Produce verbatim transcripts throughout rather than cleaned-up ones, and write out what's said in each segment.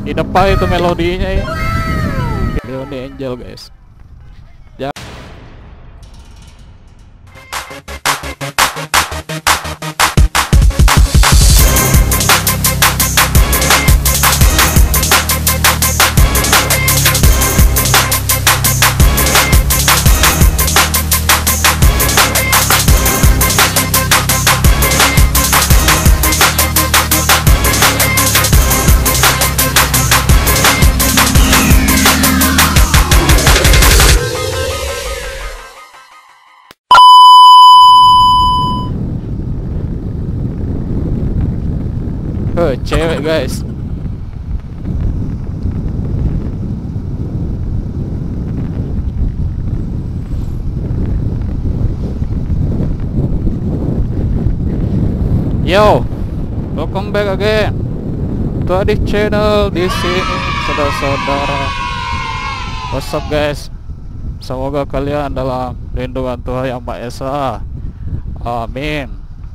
Di depan itu melodinya ya. Leon Angel guys. Ya. Oh, cewek guys. Yo, welcome back again to Adik Channel. Di sini saudara-saudara. What's up guys? Semoga kalian dalam lindungan Tuhan Yang Maha Esa. Amin.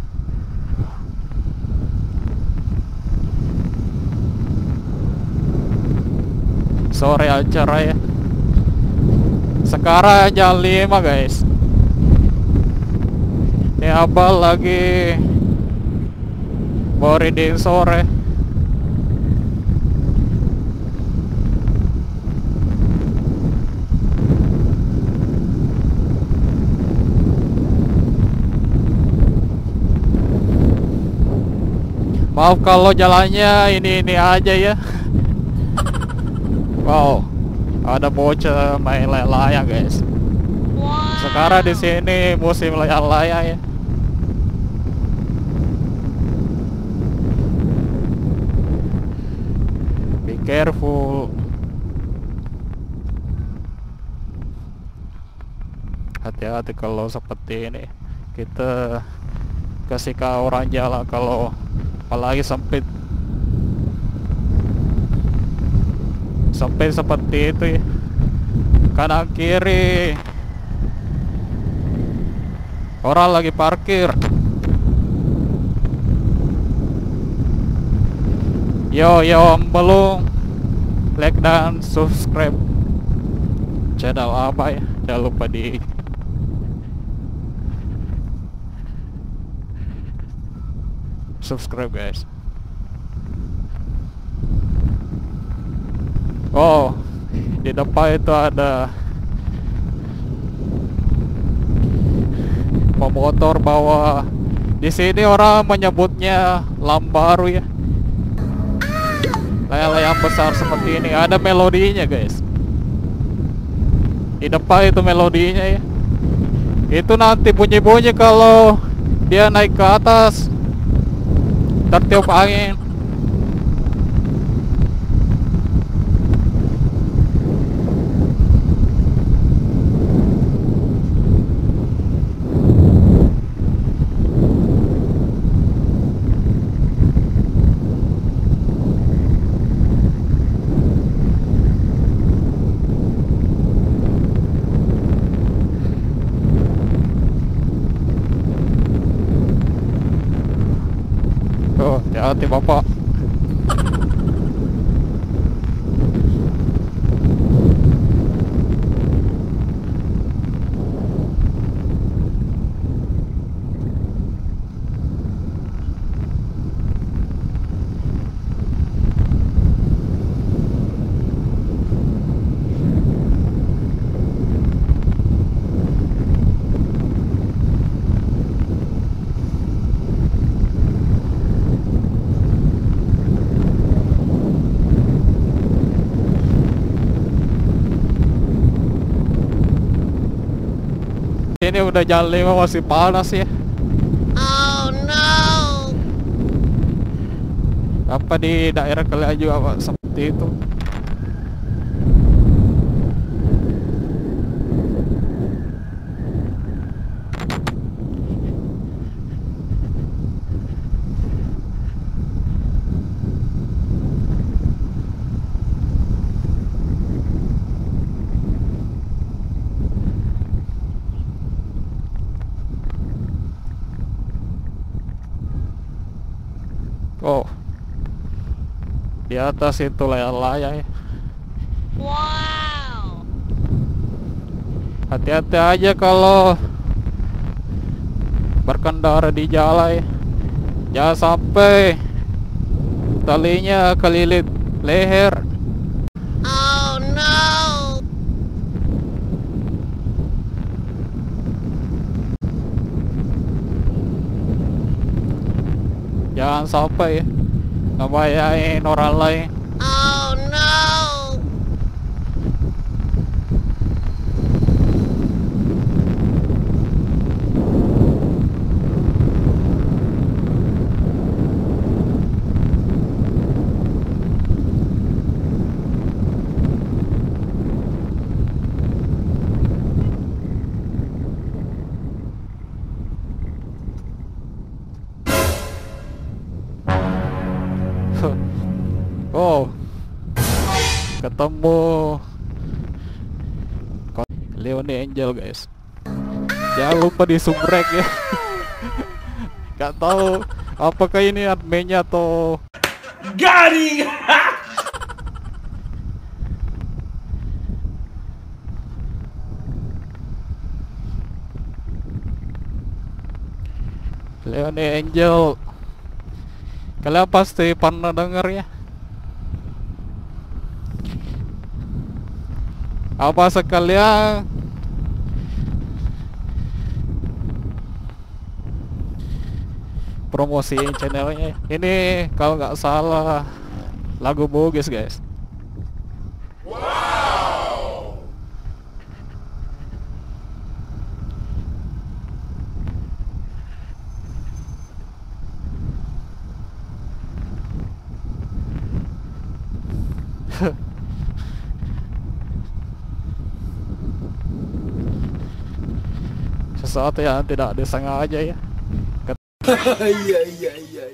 Sore acara ya. Sekarang jam lima guys. Ini abal lagi mau reading sore. Maaf kalau jalannya ini-ini aja ya. Wow, ada bocah main layang-layang guys. Wow. Sekarang di sini musim layang-layang ya. Be careful. Hati-hati kalau seperti ini. Kita kasih ke orang jalan kalau apalagi sempit. Sampai seperti itu ya. Kanan kiri orang lagi parkir. Yo yo, belum like dan subscribe channel apa ya, jangan lupa di subscribe guys. Oh, di depan itu ada pemotor bawa. Di sini orang menyebutnya lambaru ya. Layang-layang besar seperti ini. Ada melodinya guys. Di depan itu melodinya ya. Itu nanti bunyi-bunyi kalau dia naik ke atas, tertiup angin. Oh, hati-hati bapak. Ini udah jam lima masih panas ya. Oh no. Apa di daerah kalian juga Pak, seperti itu? Di atas itu layar-layar. Wow. Hati-hati aja kalau berkendara di jalan ya. Jangan sampai talinya kelilit leher. Oh no. Jangan sampai ya ngebayain orang lain. Oh no. Oh, ketemu Leone Angel guys. Jangan lupa di subrek ya. Gak tahu apakah ini adminnya atau Garing. Leone Angel. Kalian pasti pernah denger ya. Apa sekalian promosiin channelnya. Ini kalau nggak salah lagu Bugis guys. Sesuatu yang tidak disengaja ya. Iya iya iya.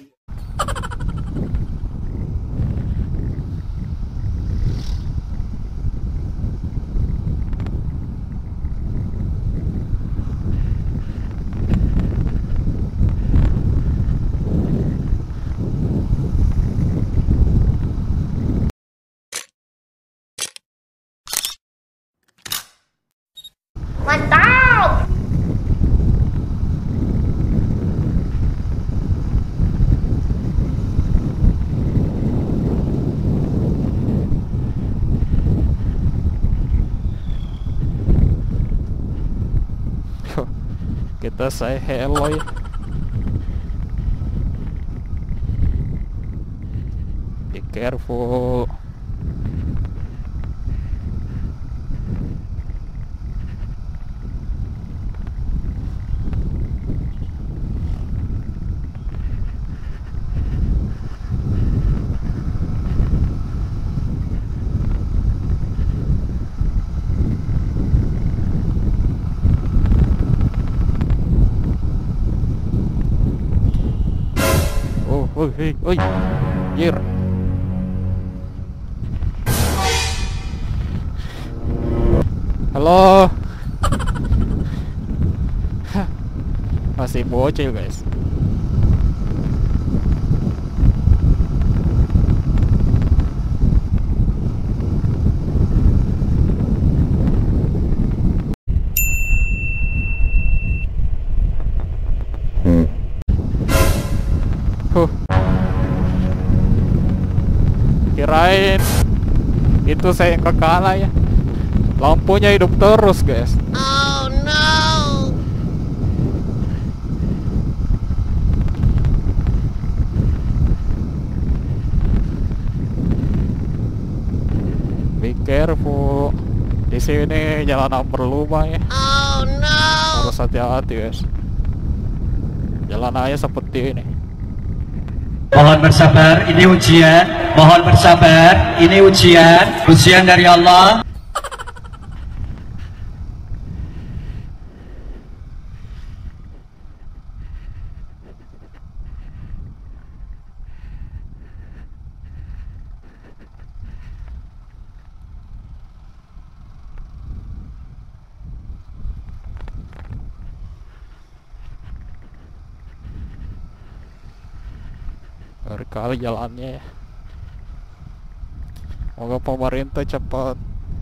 Mantap. Kita say hello ya. Be careful. Oi, oi, oi, jir. Halo. Masih bocil guys. Huh. Kirain itu saya yang kekalah ya. Lampunya hidup terus guys. Oh no. Be careful. Di sini jalanan berlubang ya. Oh no. Harus hati-hati guys. Jalanannya seperti ini. Mohon bersabar, ini ujian. Mohon bersabar, ini ujian. Ujian dari Allah. Berkali jalannya ya. Semoga pemerintah cepat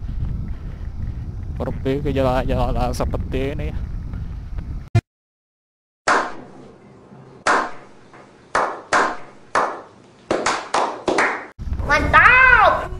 pergi ke jalan-jalan seperti ini. Mantap!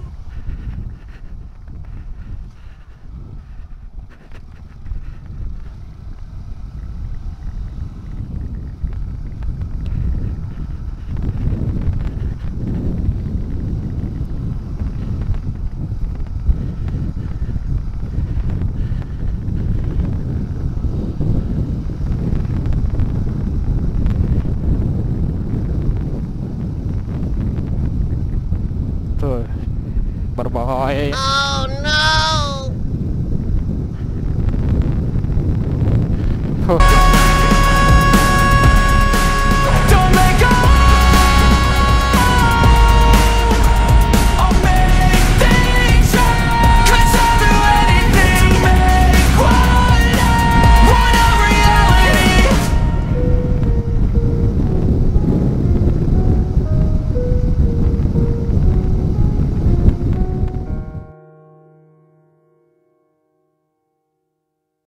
Tuh, berbahaya. Oh no! Huh.